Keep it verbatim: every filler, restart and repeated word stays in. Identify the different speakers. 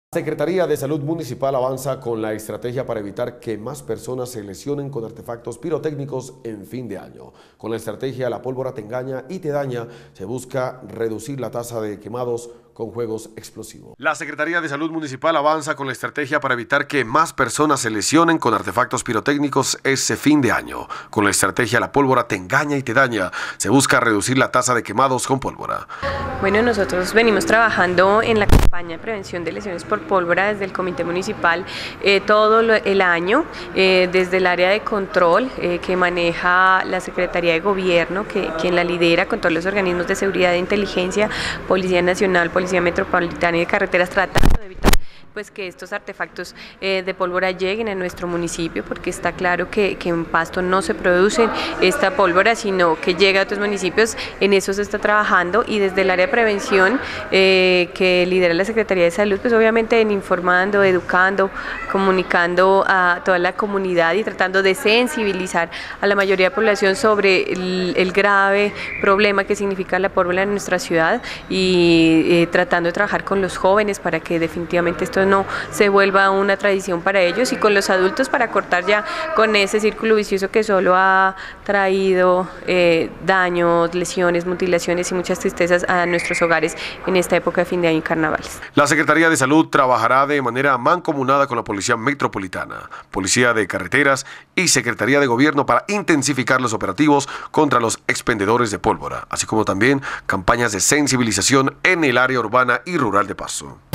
Speaker 1: La Secretaría de Salud Municipal avanza con la estrategia para evitar que más personas se lesionen con artefactos pirotécnicos en fin de año. Con la estrategia La pólvora te engaña y te daña, se busca reducir la tasa de quemados con juegos explosivos. La Secretaría de Salud Municipal avanza con la estrategia para evitar que más personas se lesionen con artefactos pirotécnicos ese fin de año. Con la estrategia La pólvora te engaña y te daña, se busca reducir la tasa de quemados con pólvora.
Speaker 2: Bueno, nosotros venimos trabajando en la campaña de prevención de lesiones por pólvora desde el Comité Municipal eh, todo lo, el año, eh, desde el área de control eh, que maneja la Secretaría de Gobierno, que quien la lidera con todos los organismos de seguridad e inteligencia, Policía Nacional, Policía Metropolitana y de Carreteras, tratando de evitar pues que estos artefactos eh, de pólvora lleguen a nuestro municipio, porque está claro que, que en Pasto no se produce esta pólvora, sino que llega a otros municipios. En eso se está trabajando, y desde el área de prevención eh, que lidera la Secretaría de Salud, pues obviamente en informando, educando, comunicando a toda la comunidad y tratando de sensibilizar a la mayoría de la población sobre el, el grave problema que significa la pólvora en nuestra ciudad, y eh, tratando de trabajar con los jóvenes para que definitivamente esto no se vuelva una tradición para ellos, y con los adultos para cortar ya con ese círculo vicioso que solo ha traído eh, daños, lesiones, mutilaciones y muchas tristezas a nuestros hogares en esta época de fin de año y carnavales.
Speaker 1: La Secretaría de Salud trabajará de manera mancomunada con la Policía Metropolitana, Policía de Carreteras y Secretaría de Gobierno para intensificar los operativos contra los expendedores de pólvora, así como también campañas de sensibilización en el área urbana y rural de Pasto.